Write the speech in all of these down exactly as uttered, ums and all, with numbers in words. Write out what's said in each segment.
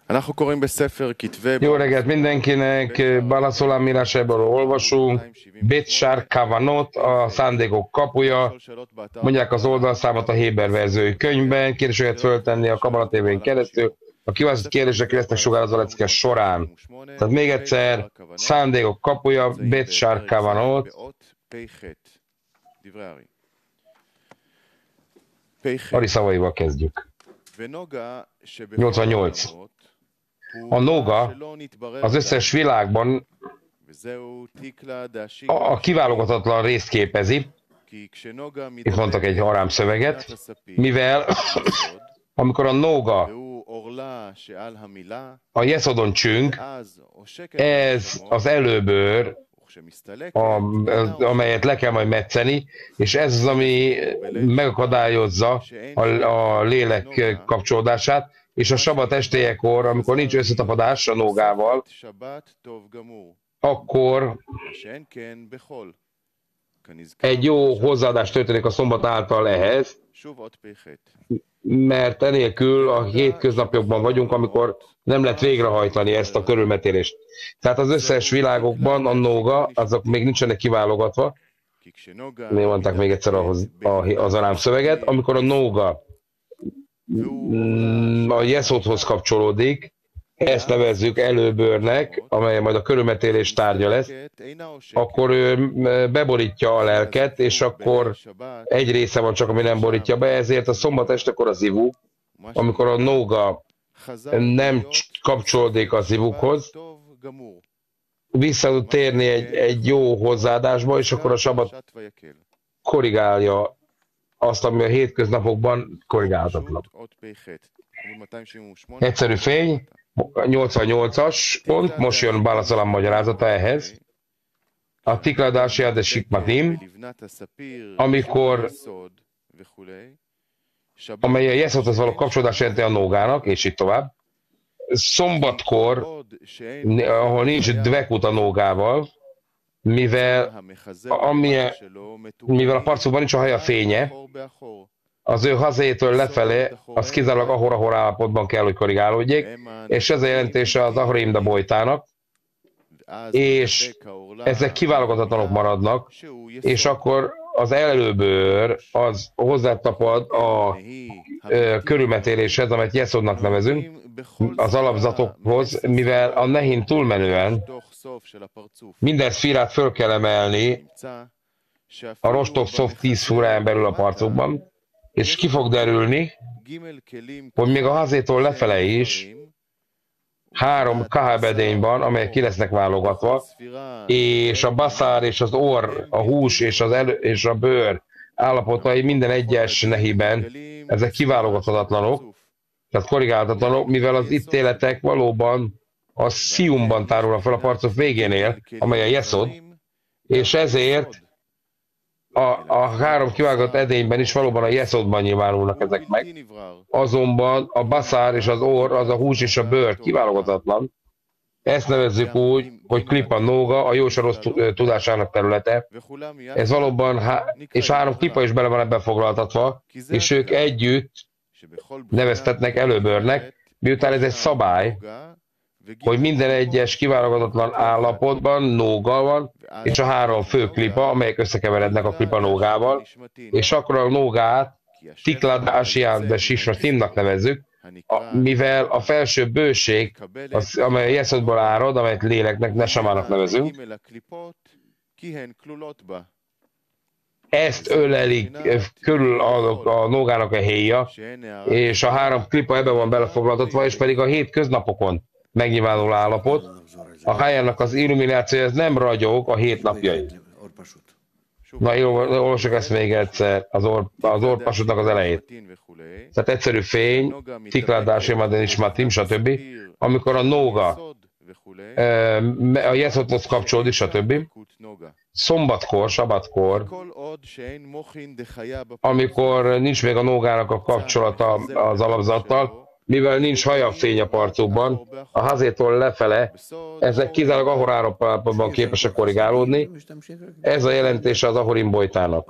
Jó reggelt mindenkinek, Balaszolám írásából olvasunk. Bet-Sar Kavanot, a szándékok kapuja. Mondják az oldalszámot a Héber verziói könyvben. Kérdéseket föltenni a Kabala té vén keresztül. A kiválasztott kérdések lesznek sugározva lecke során. Tehát még egyszer, szándékok kapuja, Bet-Sar Kavanot. Ari szavaival kezdjük. nyolcvannyolc. A Nóga az összes világban a kiválogatatlan részt képezi, itt mondtak egy arám szöveget, mivel amikor a Nóga a Jeszodon csüng, ez az előbőr, a, amelyet le kell majd metszeni, és ez az, ami megakadályozza a, a lélek kapcsolódását, és a sabat estéjekor, amikor nincs összetapadás a Nógával, akkor egy jó hozzáadás történik a szombat által ehhez, mert enélkül a hétköznapokban vagyunk, amikor nem lehet végrehajtani ezt a körülmetélést. Tehát az összes világokban a Nóga, azok még nincsenek kiválogatva, mi mondták még egyszer az, az arám szöveget, amikor a Nóga a Jeszodhoz kapcsolódik, ezt nevezzük előbőrnek, amely majd a körülmetélés tárgya lesz, akkor ő beborítja a lelket, és akkor egy része van csak, ami nem borítja be, ezért a szombat estekor a zivuk, amikor a Nóga nem kapcsolódik a zivukhoz, vissza tud térni egy, egy jó hozzáadásba, és akkor a sabat korrigálja azt, ami a hétköznapokban korrigálhatatlan. Egyszerű fény, nyolcvannyolcas pont, most jön Balaszolám magyarázata ehhez. A Tikladási de Sikmatim, amikor, amely a Jeszodhoz való kapcsolódás jelenti a Nógának, és így tovább. Szombatkor, ahol nincs dvekut a Nógával, mivel, amilyen, mivel a parcukban nincs a haja fénye, az ő hazétől lefelé, az kizárólag ahor-ahor állapotban kell, hogy korrigálódjék, és ez a jelentése az Aharimda bojtának, és ezek kiválogatatlanok maradnak, és akkor az előbőr az hozzátapad a ö, körülmetéléshez, amit Jeszodnak nevezünk, az alapzatokhoz, mivel a Nehén túlmenően minden szfírát föl kell emelni a Rostov Szov tíz fúráján belül a parcokban, és ki fog derülni, hogy még a hazétól lefele is három kahábedény van, amelyek ki lesznek válogatva, és a baszár és az orr, a hús és, az elő, és a bőr állapotai minden egyes nehiben, ezek kiválogathatatlanok, tehát korrigálhatatlanok, mivel az ítéletek valóban a sziumban tárulnak fel a parcok végénél, amely a Jeszod, és ezért A, a három kivágott edényben is valóban a Jeszodban nyilvánulnak ezek meg. Azonban a baszár és az orr, az a hús és a bőr kiválogatatlan. Ezt nevezzük úgy, hogy klipa nóga, a jó és a rossz tudásának területe. Ez valóban, há és három klipa is bele van ebben foglaltatva, és ők együtt neveztetnek előbőrnek, miután ez egy szabály, hogy minden egyes kiválogatatlan állapotban nóga van, és a három fő klipa, amelyek összekeverednek a klipa nógával, és akkor a nógát Tiklad Asián de Sismatimnak nevezzük, a, mivel a felső bőség, az, amely a Jeszodból árad, amelyet léleknek, Nesamának nevezünk, ezt ölelik körül a, a nógának a héja, és a három klipa ebben van belefoglaltatva, és pedig a hét köznapokon megnyilvánuló állapot. A hájának az illuminációja ez nem ragyog a hét napjai. Na, jó, olvasok ezt még egyszer, az, or, az orpasutnak az elejét. Tehát egyszerű fény, Tikládás, Maden is Matim, stb. Amikor a nóga a Jeszodhoz kapcsolódik, stb. Szombatkor, sabatkor, amikor nincs még a nógának a kapcsolata az alapzattal, mivel nincs hajafény a parcukban, a házétól lefele, ezek kizárólag ahor állapotban képesek korrigálódni. Ez a jelentése az ahorim bojtának.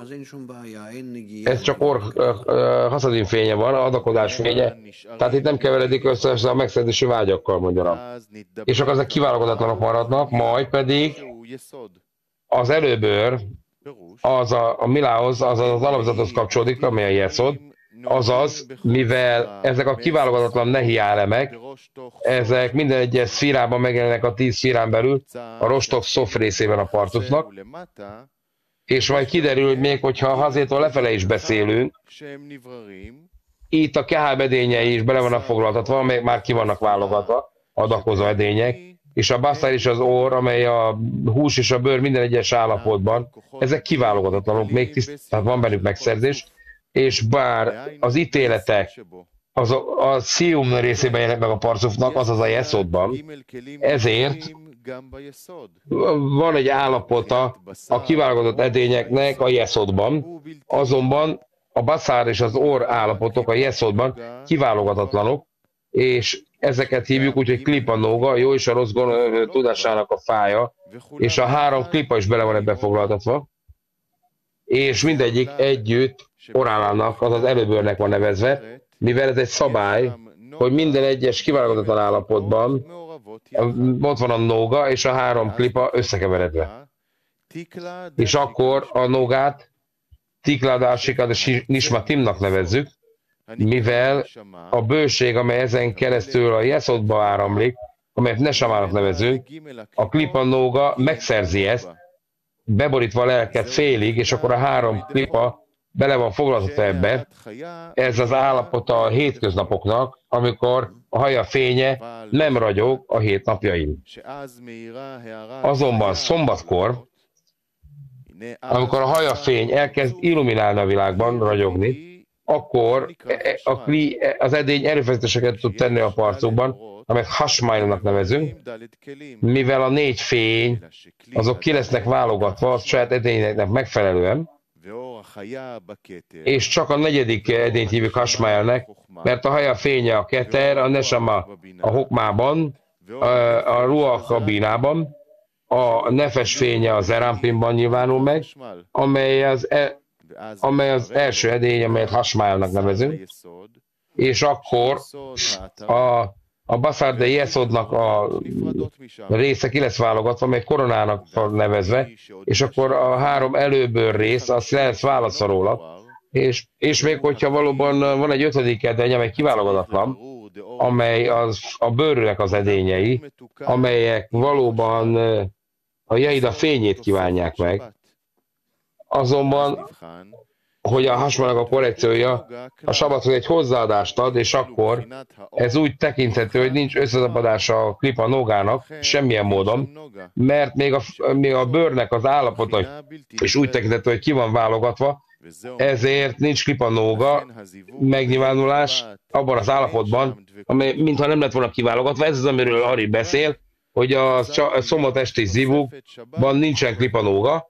Ez csak or haszadin fénye van, adakozás fénye, tehát itt nem keveredik össze a megszerzési vágyakkal, mondjanak. És akkor ezek kiválogatatlanok maradnak, majd pedig az előbőr, az a, a milához, az az alapzathoz kapcsolódik, ami a jeszod, azaz, mivel ezek a kiválogatatlan nehi elemek, ezek minden egyes szférában megjelennek a tíz szférán belül, a rostok szof részében a partusznak, és majd kiderül, hogy még hogyha a hazétól lefele is beszélünk, itt a kehál edényei is bele vannak foglaltatva, amelyek már ki vannak válogatva, adakozó edények, és a basszár és az orr, amely a hús és a bőr minden egyes állapotban, ezek kiválogatatlanok, még tiszt, tehát van bennük megszerzés, és bár az ítéletek az a, a szium részében jelennek meg a parcufnak, azaz a jeszodban, ezért van egy állapota a kiválogatott edényeknek a jeszodban, azonban a basszár és az orr állapotok a jeszodban kiválogatatlanok, és ezeket hívjuk úgy, hogy klipanóga, jó és a rossz gond tudásának a fája, és a három klipa is bele van ebbe foglaltatva, és mindegyik együtt orálának, azaz előbőrnek van nevezve, mivel ez egy szabály, hogy minden egyes kiválogatatlan állapotban ott van a nóga és a három klipa összekeveredve. És akkor a nógát Tikladásika és Nismatimnak nevezzük, mivel a bőség, amely ezen keresztül a jeszodba áramlik, amelyet nesamának nevezünk, a klipa nóga megszerzi ezt, beborítva a lelket félig, és akkor a három klipa bele van foglaltatva ebbe. Ez az állapota a hétköznapoknak, amikor a haja fénye nem ragyog a hét napjain. Azonban szombatkor, amikor a haja fény elkezd illuminálni a világban, ragyogni, akkor az edény erőfeszítéseket tud tenni a parcukban, amelyet hasmájnak nevezünk, mivel a négy fény, azok ki lesznek válogatva a saját edényeknek megfelelően, és csak a negyedik edényt hívjuk hasmájnak, mert a haja fénye a keter, a nesama a hokmában, a, a ruach a bínában, a nefes fénye az erámpinban nyilvánul meg, amely az, e, amely az első edény, amelyet hasmájnak nevezünk, és akkor a A Basszár de Jeszodnak a része ki lesz válogatva, mely koronának nevezve, és akkor a három előbőr rész, azt lesz válasza róla, és, és még hogyha valóban van egy ötödik edény, amely kiválogatatlan, amely az, a bőrnek az edényei, amelyek valóban a Jeida fényét kívánják meg, azonban hogy a hasmának a korrekciója a sabbathoz egy hozzáadást ad, és akkor ez úgy tekinthető, hogy nincs összezapadása a klipa nógának semmilyen módon, mert még a, még a bőrnek az állapota is úgy tekinthető, hogy ki van válogatva, ezért nincs klipa nóga megnyilvánulás abban az állapotban, amely mintha nem lett volna kiválogatva. Ez az, amiről Ari beszél, hogy a szombat esti zivukban nincsen klipa nóga,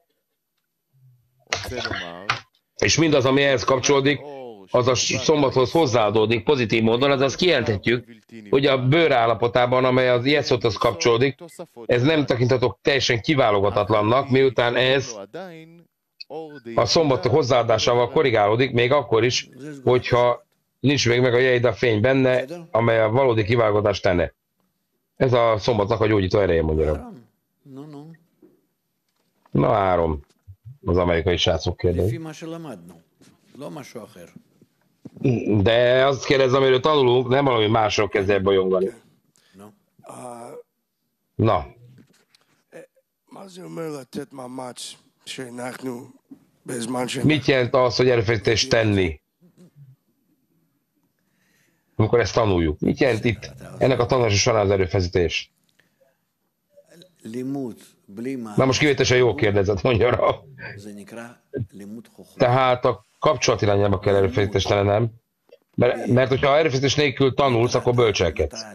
és mindaz, ami ehhez kapcsolódik, az a szombathoz hozzáadódik pozitív módon, azaz kijelenthetjük, hogy a bőr állapotában, amely az jeszodhoz kapcsolódik, ez nem tekinthető teljesen kiválogatatlannak, miután ez a szombat hozzáadásával korrigálódik, még akkor is, hogyha nincs még meg a Jeida fény benne, amely a valódi kiválogatást tenne. Ez a szombatnak a gyógyító ereje, mondja. Na három. Az amerikai srácok kérdezik. De azt kérdezem, amiről tanulunk, nem valami másról kezd el bolyongani. Na. Mit jelent az, hogy erőfeszítést tenni? Amikor ezt tanuljuk. Mit jelent itt ennek a tanulása során az erőfeszítés? Na most kivételesen jól kérdezett, mondja rá. Tehát a kapcsolat irányába kell erőfeszítést tennem, mert, mert hogyha erőfeszítés nélkül tanulsz, akkor bölcselkedsz.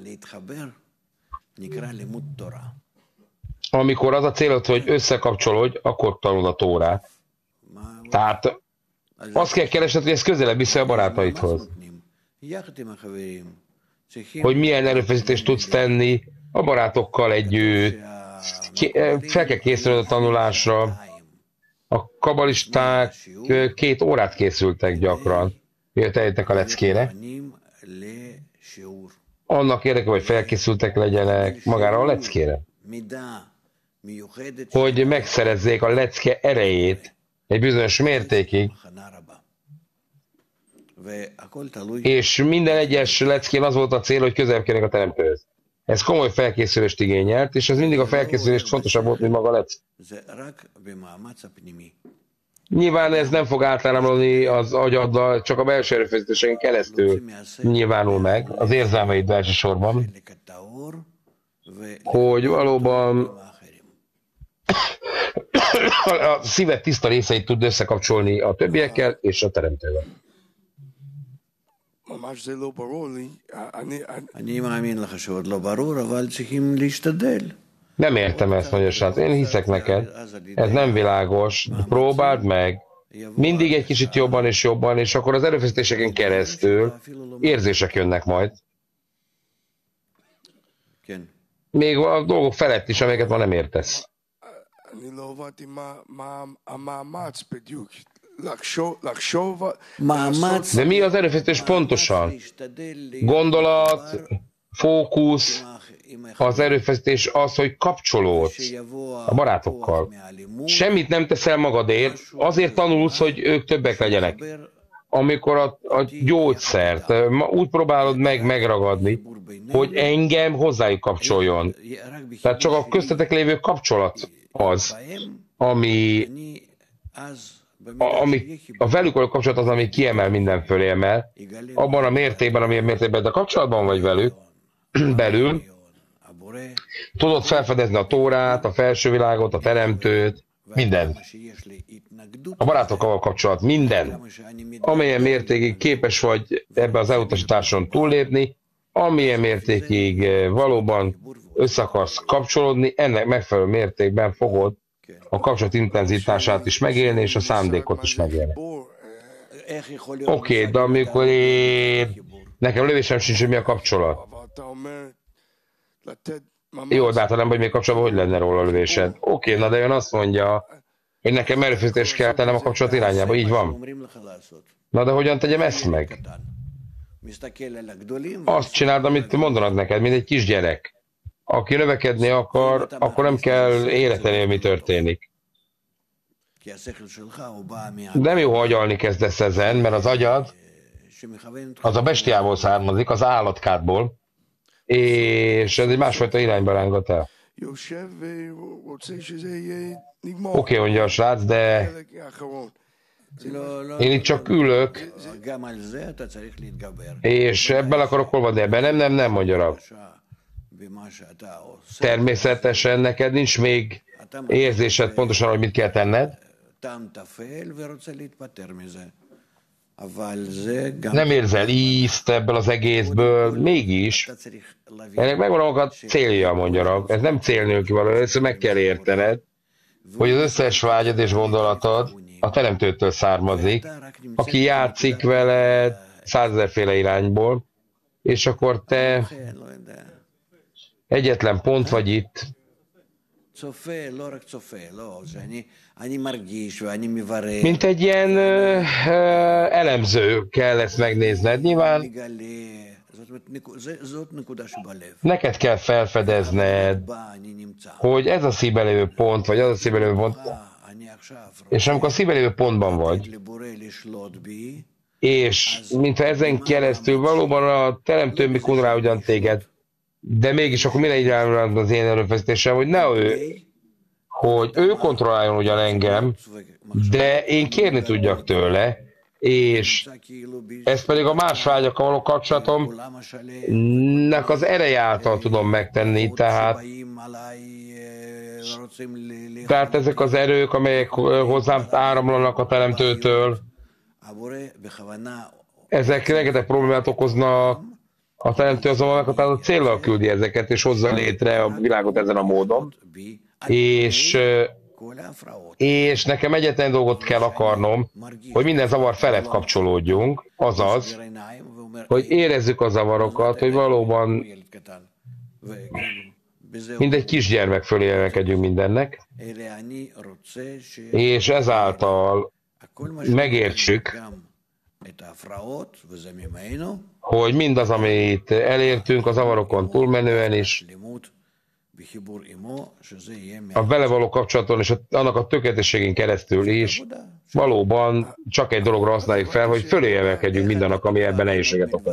Amikor az a célod, hogy összekapcsolódj, akkor tanulod a Tórát. Tehát azt kell keresned, hogy ez közelebb vissza a barátaidhoz. hogy milyen erőfeszítést tudsz tenni a barátokkal együtt, fel kell készülnöd a tanulásra. A kabalisták két órát készültek gyakran, miért eljöttek a leckére. Annak érdekében, hogy felkészültek legyenek magára a leckére. Hogy megszerezzék a lecke erejét egy bizonyos mértékig. És minden egyes leckén az volt a cél, hogy közelebb kerüljenek a teremtőhöz. Ez komoly felkészülést igényelt, és ez mindig a felkészülés fontosabb volt, mint maga a leck. Nyilván ez nem fog átáramlani az agyaddal, csak a belső erőfeszítéseken keresztül nyilvánul meg, az érzelmeid elsősorban, hogy valóban a szíved tiszta részeit tud összekapcsolni a többiekkel és a teremtővel. Nem értem ezt, mondja srác. Én hiszek neked. Ez nem világos. Próbáld meg. Mindig egy kicsit jobban és jobban, és akkor az erőfeszítéseken keresztül érzések jönnek majd. Még a dolgok felett is, amelyeket ma nem értesz. De mi az erőfeszítés pontosan? Gondolat, fókusz, az erőfeszítés az, hogy kapcsolódsz a barátokkal. Semmit nem teszel magadért, azért tanulsz, hogy ők többek legyenek. Amikor a, a gyógyszert úgy próbálod meg megragadni, hogy engem hozzájuk kapcsoljon. Tehát csak a köztetek lévő kapcsolat az, ami a, ami, a velük való kapcsolat az, ami kiemel minden fölé emel, abban a mértékben, amilyen mértékben a kapcsolatban vagy velük, belül, tudod felfedezni a Tórát, a felső világot, a teremtőt, minden. A barátokkal való kapcsolat, minden. Amilyen mértékig képes vagy ebbe az elutasításon túllépni, amilyen mértékig valóban össze akarsz kapcsolódni, ennek megfelelő mértékben fogod a kapcsolat intenzitását is megélni, és a szándékot is megélni. Oké, okay, de amikor én... Nekem lövésem sincs, hogy mi a kapcsolat. Jó, de hát ha nem vagy még kapcsolatban, hogy lenne róla a lövésed? Oké, okay, na de ön azt mondja, hogy nekem erőfeszítést kell tennem a kapcsolat irányába, így van. Na de hogyan tegyem ezt meg? Azt csináld, amit mondanak neked, mint egy kisgyerek. Aki növekedni akar, akkor nem kell életelni, mi történik. Nem jó, ha agyalni kezdesz ezen, mert az agyad az a bestiából származik, az állatkádból, és ez egy másfajta irányba rángat el. Oké, okay, mondja a srác, de én itt csak ülök, és ebben akarok olvadni, ebben nem, nem, nem, mondja Rav. Természetesen neked nincs még érzésed pontosan, hogy mit kell tenned. Nem érzel ízt ebből az egészből, mégis. Ennek megvan a célja, mondja Rav. Ez nem cél nélkül való, ezt meg kell értened, hogy az összes vágyad és gondolatod a teremtőtől származik, aki játszik veled százezerféle irányból, és akkor te egyetlen pont vagy itt, mint egy ilyen ö, ö, elemző kell ezt megnézned. Nyilván neked kell felfedezned, hogy ez a szívben lévő pont, vagy az a szívben lévő pont, és amikor a szívben lévő pontban vagy, és mintha ezen keresztül valóban a teremtő mikor rá ugyan téged, de mégis akkor mire irányul az én erőfeszítésem, hogy ne ő, hogy ő kontrolláljon ugyan engem, de én kérni tudjak tőle, és ez pedig a más vágyakkal való kapcsolatomnak az ereje által tudom megtenni, tehát, tehát ezek az erők, amelyek hozzám áramlanak a teremtőtől, ezek rengeteg problémát okoznak, a teremtő azonban meghatározott céllal küldi ezeket, és hozza létre a világot ezen a módon. És, és nekem egyetlen dolgot kell akarnom, hogy minden zavar felett kapcsolódjunk, azaz, hogy érezzük a zavarokat, hogy valóban mint egy kisgyermek fölé emelkedjünk mindennek, és ezáltal megértsük, hogy mindaz, amit elértünk a zavarokon túlmenően is, a vele való kapcsolaton és annak a tökéletességén keresztül is valóban csak egy dologra használjuk fel, hogy fölé emelkedjünk mindennek, ami ebben nehézséget okoz.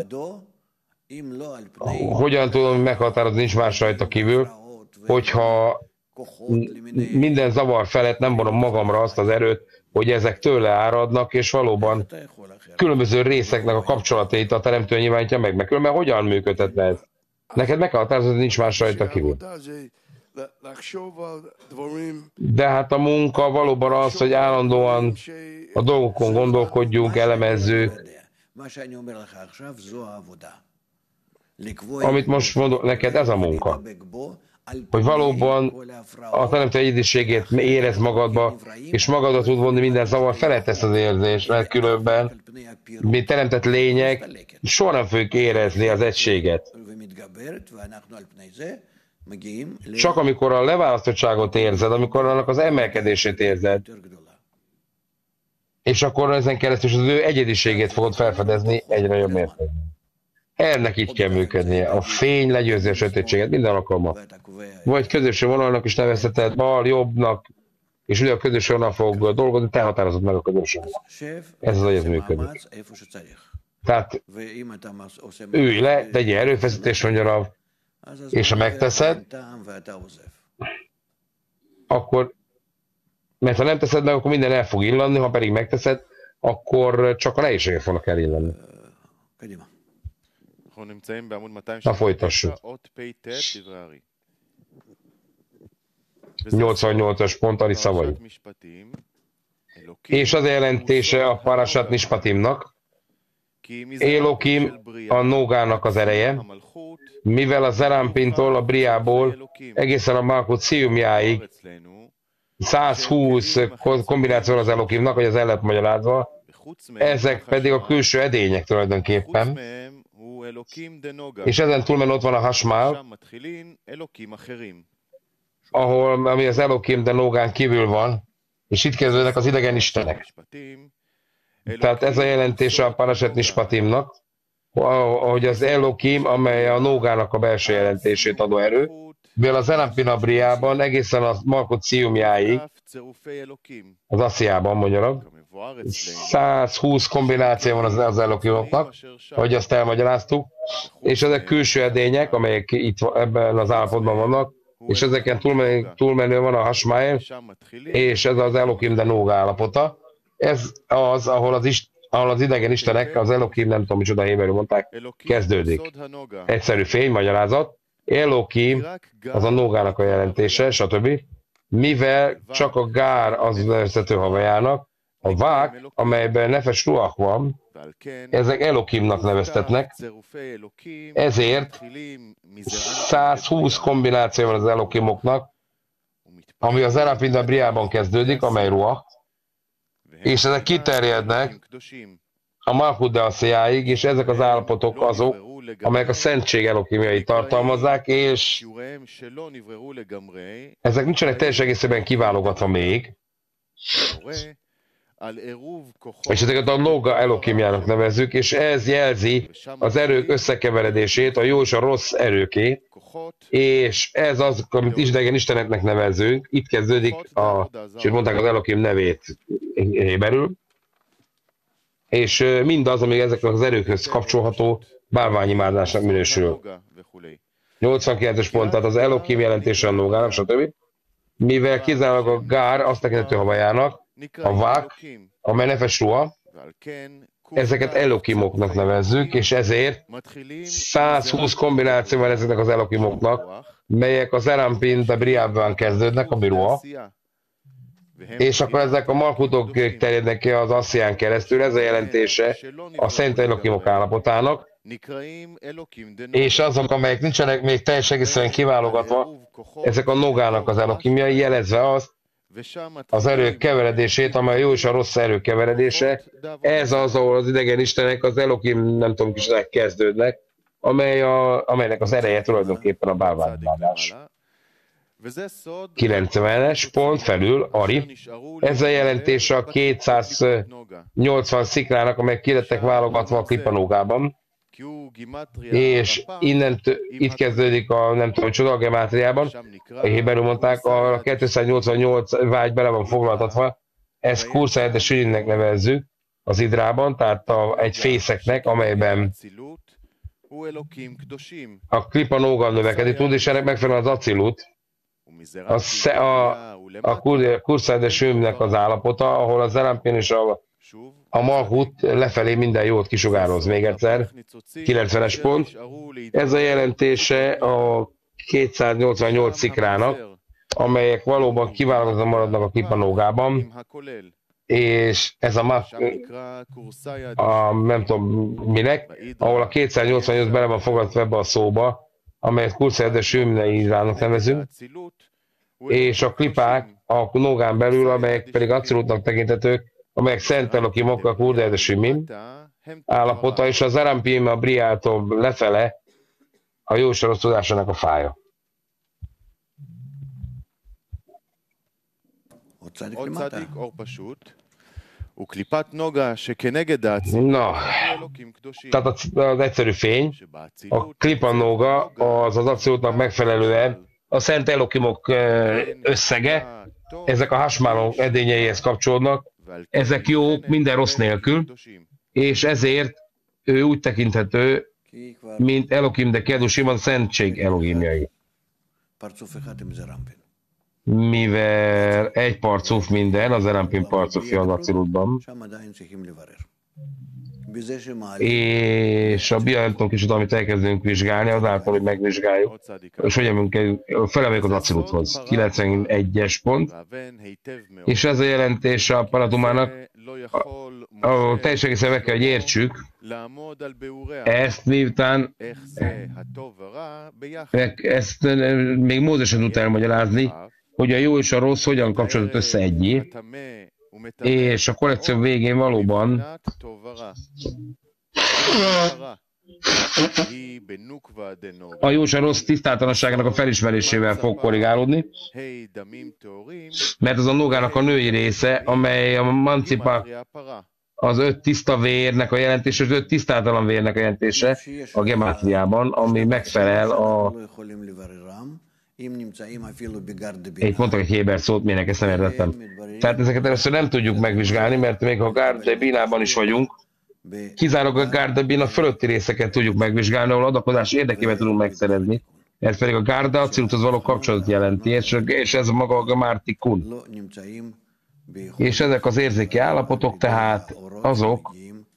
Hogyan tudom meghatározni, nincs más rajta kívül, hogyha minden zavar felett nem vonom magamra azt az erőt, hogy ezek tőle áradnak, és valóban különböző részeknek a kapcsolatait a teremtő nyilvánítja meg, meg különben hogyan működhetne ez? Neked meg kell határozni, hogy nincs más rajta kívül. De hát a munka valóban az, hogy állandóan a dolgokon gondolkodjunk, elemezzük. Amit most mondok neked, ez a munka. Hogy valóban a teremtő egyediségét érez magadba, és magadba tud vonni minden zavar felett ezt az érzést, mert különben, mi teremtett lények, soha nem fogjuk érezni az egységet. Csak amikor a leválasztottságot érzed, amikor annak az emelkedését érzed, és akkor ezen keresztül az ő egyediségét fogod felfedezni egyre jobb mértékben. Ennek így kell működnie. A fény legyőzi a sötétséget minden alkalommal. Vagy közöső vonalnak is nevezheted, bal, jobbnak, és ugye a közöső vonal fog dolgozni, te határozod meg a közöső vonal. Ez az, hogy ez működik. Tehát ülj le, tegyél erőfeszítés, mondja, és ha megteszed, akkor, mert ha nem teszed meg, akkor minden el fog illanni, ha pedig megteszed, akkor csak a nehézségek fognak elillani. Na folytassuk. nyolcvannyolcas pont, Ari szavai. És az jelentése a Parashat Mishpatimnak, Elokim a Nógának az ereje, mivel a Zerampintól, a Briából egészen a Malkut Sziumjáig száz húsz kombináció az Elokimnak, hogy az el lett magyarázva, ezek pedig a külső edények tulajdonképpen, és ezen túlmen ott van a Hasmál, ahol, ami az Elokim de Nógán kívül van, és itt kezdődnek az idegen istenek. Tehát ez a jelentése a Parashat Mishpatimnak, ahogy az Elokim, amely a Nógának a belső jelentését adó erő, mivel az Zerampinabriában egészen a Malkut Sziumjáig, az Assziában magyarul, száz húsz kombináció van az, az Elokimoknak, ahogy azt elmagyaráztuk, és ezek külső edények, amelyek itt ebben az állapotban vannak, és ezeken túlmenő, túlmenő van a Hasmael, és ez az Elokim de Nóga állapota. Ez az, ahol az, ist, ahol az idegen istenek, az Elokim, nem tudom, micsoda héberül mondták, kezdődik. Egyszerű fény, magyarázat. Elokim, az a Nógának a jelentése, stb. Mivel csak a Gár az nevezhető havajának, a Vák, amelyben Nefesh Ruach van, ezek Elokimnak neveztetnek, ezért száz húsz kombináció van az Elokimoknak, ami az Zerampin Briában kezdődik, amely Ruach, és ezek kiterjednek a Malkut de Assziáig, és ezek az állapotok azok, amelyek a szentség Elokimjai tartalmazzák, és ezek nincsenek teljes egészében kiválogatva még, és ezeket a Nóga Elokimjának nevezzük, és ez jelzi az erők összekeveredését, a jó és a rossz erőké, és ez az, amit idegen isteneknek nevezzünk, itt kezdődik, a, és mondták az Elokim nevét héberül, és mindaz, ami ezeknek az erőkhöz kapcsolható, bálványimádásnak minősül. nyolcvankilences pont, tehát az Elokim jelentése a Nógának, stb. Mivel kizárólag a Gár azt tekinthető havajának, a Vák, amely Nefesh Ruach, ezeket Elokimoknak nevezzük, és ezért száz húsz kombináció van ezeknek az Elokimoknak, melyek az Zerampin de Briában kezdődnek, a Ruach, és akkor ezek a Malkutok terjednek ki az Asszián keresztül, ez a jelentése a Szent Elokimok állapotának, és azok, amelyek nincsenek még teljes egészében kiválogatva, ezek a Nógának az Elokimjai, jelezve azt, az erők keveredését, amely a jó és a rossz erők keveredése. Ez az, ahol az idegen istenek, az Elohim, nem tudom, kis kezdődnek, amely a, amelynek az ereje tulajdonképpen a bálványimádás. kilencvenes pont felül, Ari. Ez a jelentése a kétszáznyolcvan sziklának, amelyek kilettek válogatva a Klipanógában. És innen itt kezdődik a, nem tudom, csoda a gemátriában, a héberül mondták, a kétszáznyolcvannyolc vágy bele van foglaltatva, ezt Kurszáját Sürinnek nevezzük az Idrában, tehát a, egy fészeknek, amelyben a Klipanóga növekedni tud, és ennek megfelelően az Acilut, a, a, a Kurszáját Sürinnek az állapota, ahol az Zerampin és a A Malhut lefelé minden jót kisugároz. Még egyszer, kilencvenes pont. Ez a jelentése a kétszáznyolcvannyolc szikrának, amelyek valóban kiválogatlan maradnak a Klipanógában, és ez a, a nem tudom minek, ahol a kétszáznyolcvannyolc bele van fogadva ebbe a szóba, amelyet Kurszáját Sümneirának nevezünk, és a klipák a Nógán belül, amelyek pedig Acilutnak tekintetők, amelyek Szent Elohimok, a Kurda de Sümim állapota, és az Zerampim a Briától lefele a jó és a rossz tudásának a fája. Na, tehát az egyszerű fény, a Klipanóga az az Acilutnak megfelelően a Szent Elohimok összege, ezek a Hasmálon edényeihez kapcsolódnak, ezek jók minden rossz nélkül, és ezért ő úgy tekinthető, mint Elohim de Kedushim, a szentség Elohimjai. Mivel egy parcuf minden, az Zerampin parcufja az Acilutban, és a Bialenton kicsit, amit elkezdünk vizsgálni, azáltal, hogy megvizsgáljuk, és hogy felemeljük az Aciluthoz. kilencvenegyes pont, és ez a jelentés a Paradumának, a, a teljesen egészen meg kell, hogy értsük, ezt miután ezt még Mózes sem tudta elmagyarázni, hogy a jó és a rossz hogyan kapcsolódott össze egyé, és a kollekció végén valóban a jó és a rossz tisztátalanságának a felismerésével fog korrigálódni, mert az a Nógának a női része, amely a Mancipa az öt tiszta vérnek a jelentése, az öt tisztátalan vérnek a jelentése a gemátriában, ami megfelel a... Itt mondtak egy héber szót, minek ezt nem értettem. Tehát ezeket először nem tudjuk megvizsgálni, mert még ha Gárde Binában is vagyunk, kizárólag a Gárde Bina fölötti részeket tudjuk megvizsgálni, ahol adakozás érdekében tudunk megszerezni. Ez pedig a Gárda Aciluthoz való kapcsolatot jelenti, és ez maga a Gamárti Kun. És ezek az érzéki állapotok tehát azok,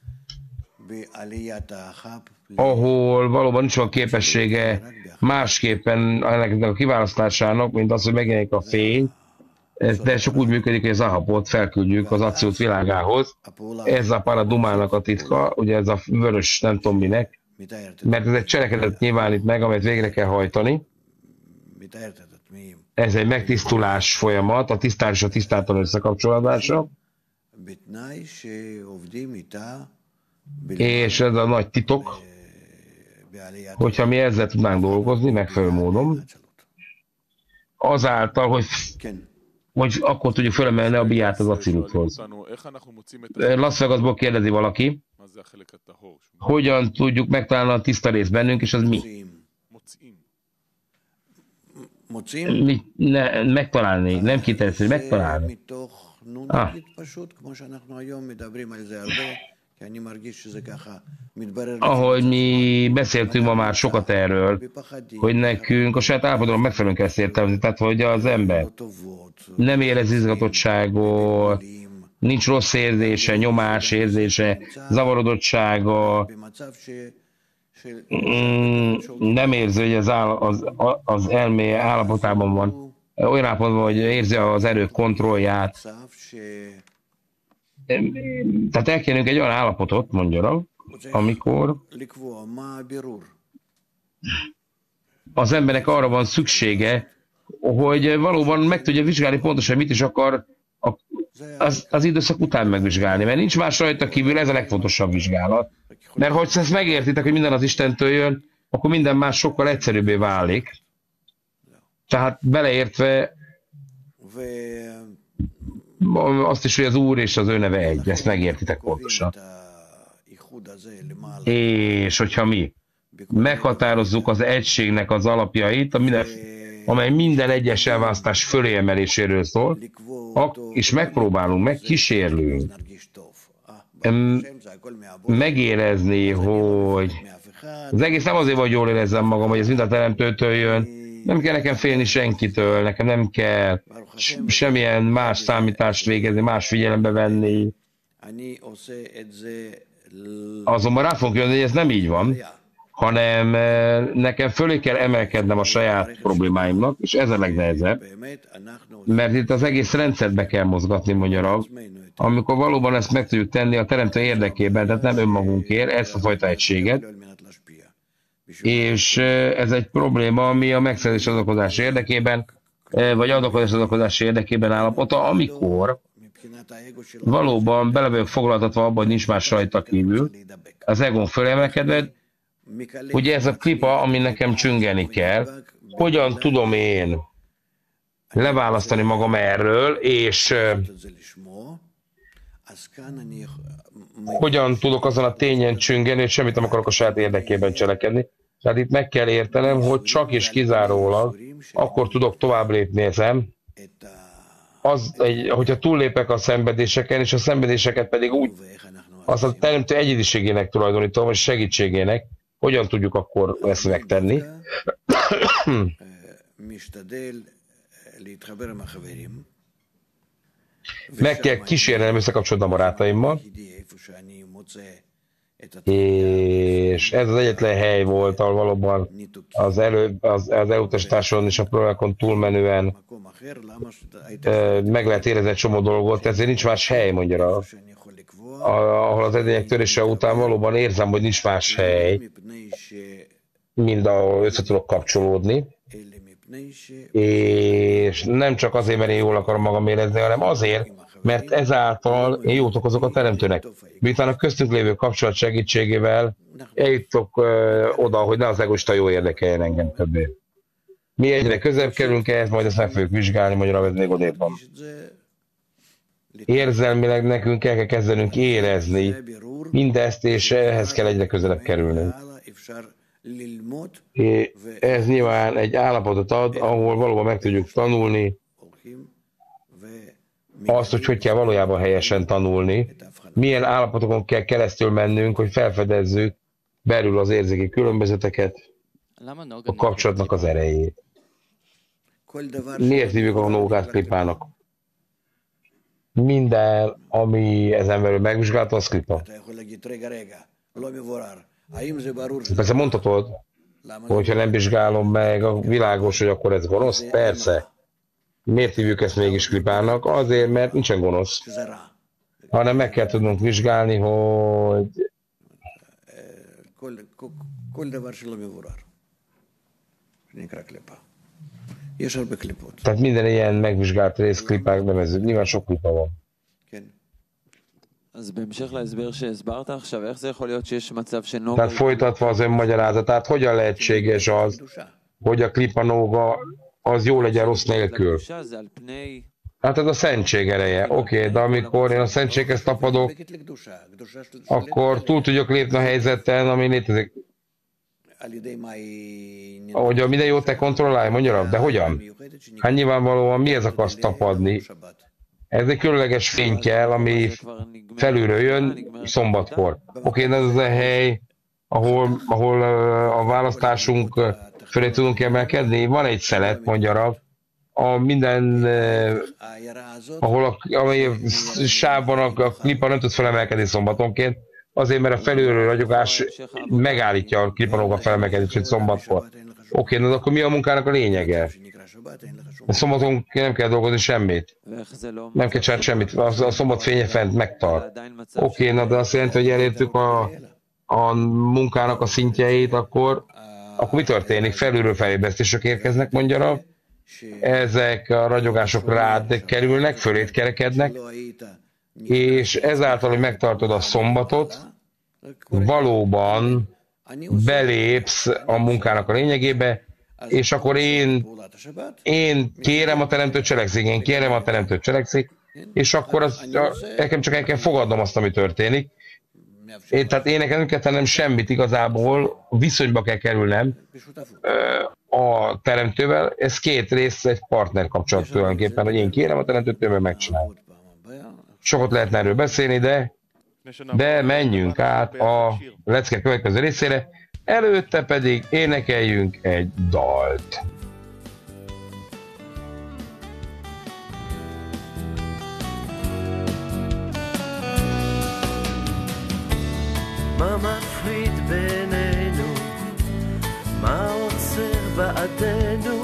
ahol valóban nincs olyan képessége másképpen ennek a kiválasztásának, mint az, hogy megjelenik a fény, de csak úgy működik, hogy az Ahapot felküldjük az Acilut világához. Ez a Paradumának a titka, ugye ez a vörös nem tudom minek, mert ez egy cselekedet nyilvánít meg, amelyet végre kell hajtani. Ez egy megtisztulás folyamat, a tisztán és a tisztátalan összekapcsolódása. És ez a nagy titok, hogyha mi ezzel tudnánk dolgozni megfelelő módon, azáltal, hogy, hogy akkor tudjuk fölemelni a biát az Aciluthoz. Las Vegasból kérdezi valaki, hogyan tudjuk megtalálni a tiszta részt bennünk, és az mi? mi ne, megtalálni, nem kiterjeszteni, megtalálni. Ah. Ahogy mi beszéltünk ma már sokat erről, hogy nekünk a saját állapotban megfelelően kell értelmezni, tehát hogy az ember nem érez izgatottságot, nincs rossz érzése, nyomás érzése, zavarodottsága, nem érzi, hogy az, áll, az, az elmé állapotában van, olyan állapotban, hogy érzi az erők kontrollját. Tehát elkérünk egy olyan állapotot, mondja, amikor az embernek arra van szüksége, hogy valóban meg tudja vizsgálni pontosan, mit is akar az, az időszak után megvizsgálni, mert nincs más rajta kívül, ez a legfontosabb vizsgálat. Mert hogy ezt megértitek, hogy minden az Istentől jön, akkor minden más sokkal egyszerűbbé válik. Tehát beleértve azt is, hogy az Úr és az ő neve egy, ezt megértitek pontosan. És hogyha mi meghatározzuk az egységnek az alapjait, amely minden egyes elválasztás fölé emeléséről szól, és megpróbálunk, megkísérlünk megérezni, hogy az egész nem azért, hogy jól érezzem magam, hogy ez mind a teremtőtől jön, nem kell nekem félni senkitől, nekem nem kell semmilyen más számítást végezni, más figyelembe venni. Azonban rá fogok jönni, hogy ez nem így van, hanem nekem fölé kell emelkednem a saját problémáimnak, és ez a legnehezebb, mert itt az egész rendszert be kell mozgatni, mondja, amikor valóban ezt meg tudjuk tenni a teremtő érdekében, tehát nem önmagunkért, ezt a fajta egységet, és ez egy probléma, ami a megszerzés adakozás érdekében, vagy adakozás adakozás érdekében állapota, amikor valóban bele vagyok foglaltatva abban, hogy nincs más rajta kívül, az egón fölemelkedve, hogy ez a klipa, ami nekem csüngeni kell, hogyan tudom én leválasztani magam erről, és hogyan tudok azon a tényen csüngeni, hogy semmit nem akarok a saját érdekében cselekedni. Tehát itt meg kell értenem, hogy csak és kizárólag akkor tudok tovább lépni ezen, az, egy, hogyha túllépek a szenvedéseken, és a szenvedéseket pedig úgy, az a teremtő egyediségének tulajdonítom, vagy segítségének, hogyan tudjuk akkor ezt megtenni. Meg kell kísérnem összekapcsolni a barátaimmal, és ez az egyetlen hely volt, ahol valóban az, elő, az, az elutasításon és a problémákon túlmenően e, meg lehet érezni egy csomó dolgot, ezért nincs más hely, mondja, a, ahol az edények törése után valóban érzem, hogy nincs más hely, mind ahol össze tudok kapcsolódni, és nem csak azért, mert én jól akarom magam érezni, hanem azért, mert ezáltal én jót okozok a teremtőnek. Miután a köztünk lévő kapcsolat segítségével eljutok ö, oda, hogy ne az egoista jó érdekeljen engem többé. Mi egyre közebb kerülünk ehhez, majd ezt meg fogjuk vizsgálni, magyarul ez még odébb van. Érzelmileg nekünk el kell kezdenünk érezni mindezt, és ehhez kell egyre közelebb kerülnünk. És ez nyilván egy állapotot ad, ahol valóban meg tudjuk tanulni azt, hogy hogy kell valójában helyesen tanulni, milyen állapotokon kell keresztül mennünk, hogy felfedezzük belül az érzéki különbözeteket, a kapcsolatnak az erejét. Miért hívjuk a nógát klipának? Minden, ami ezen belül megvizsgálta, az klipa. Persze mondhatod, hogyha nem vizsgálom meg, a világos, hogy akkor ez gonosz? Persze. Miért hívjuk ezt mégis klipának? Azért, mert nincsen gonosz. Hanem meg kell tudnunk vizsgálni, hogy tehát minden ilyen megvizsgált rész klipák nevezzük. Nyilván sok klipa van. Tehát folytatva az önmagyarázatát, hogyan lehetséges az, hogy a klipanóga az jó legyen rossz nélkül? Hát ez a szentség ereje. Oké, okay, de amikor én a szentséghez tapadok, akkor túl tudjuk lépni a helyzeten, ami létezik. Ahogy a minden jót te kontrollálj, mondja, de hogyan? Hát nyilvánvalóan mihez akarsz tapadni? Ez egy különleges fény kell, ami felülről jön szombatkor. Oké, okay, ez az a hely, ahol, ahol a választásunk fölé tudunk emelkedni. Van egy szelet, mondja, a minden, ahol a, amely sávban a, a klipa nem tud felemelkedni szombatonként, azért, mert a felülről ragyogás megállítja a klipanóga felemelkedését szombatkor. Oké, okay, akkor mi a munkának a lényege? A szombaton nem kell dolgozni semmit. Nem kell csinálni semmit. A, a szombat fénye fent megtart. Oké, okay, na de azt jelenti, hogy elértük a, a munkának a szintjeit, akkor, akkor mi történik? Felülről felébresztések érkeznek, mondja, ezek a ragyogások rád kerülnek, fölét kerekednek, és ezáltal, hogy megtartod a szombatot, valóban belépsz a munkának a lényegébe, és akkor én, én kérem a teremtőt cselekszik, én kérem a teremtőt cselekszik, és akkor az, nekem csak el kell fogadnom azt, ami történik. Én, tehát én nekem nem kell tennem semmit igazából, viszonyba kell kerülnem a teremtővel. Ez két rész, egy partner kapcsolat tulajdonképpen, hogy én kérem a teremtőt, ő meg megcsinálja. Sokat lehetne erről beszélni, de, de menjünk át a lecke következő részére, előtte pedig énekeljünk egy dalt. מה מפריד בינינו? מה עוצר בעדנו?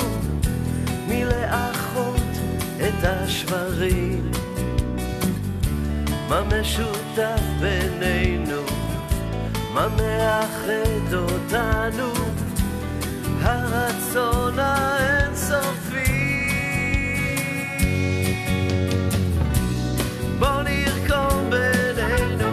מלאחות את השברים? מה משותף בינינו? מה מאחד אותנו? הרצון האינסופי. בוא נרקום בינינו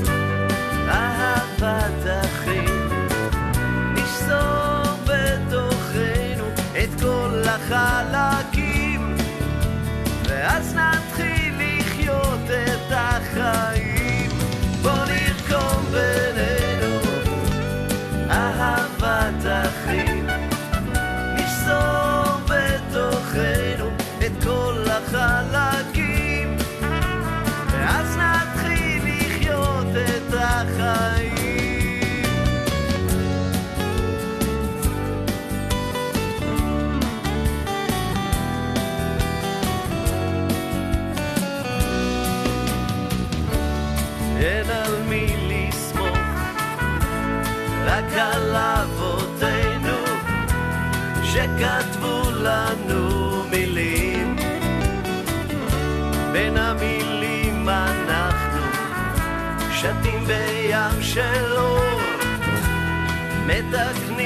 אהבת אחים, נשזור בתוכנו את כל החלקים, ואז נתחיל לחיות את החיים. בוא נרקום בינינו אהבת אחים, נשזור בתוכנו את כל החלקים, ואז נתחיל לחיות את החיים. אין על מי לסמוך, רק על אבותינו שכתבו לנו מילים. בין המילים אנחנו שתים בים של אור, מתקנים